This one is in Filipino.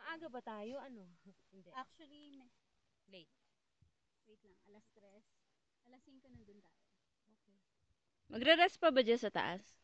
Maaga ba tayo? Ano? Hindi. Actually, Late. wait lang, alas 3. Alas 5 nandun tayo. Okay. Magre-rest pa ba dyan sa taas?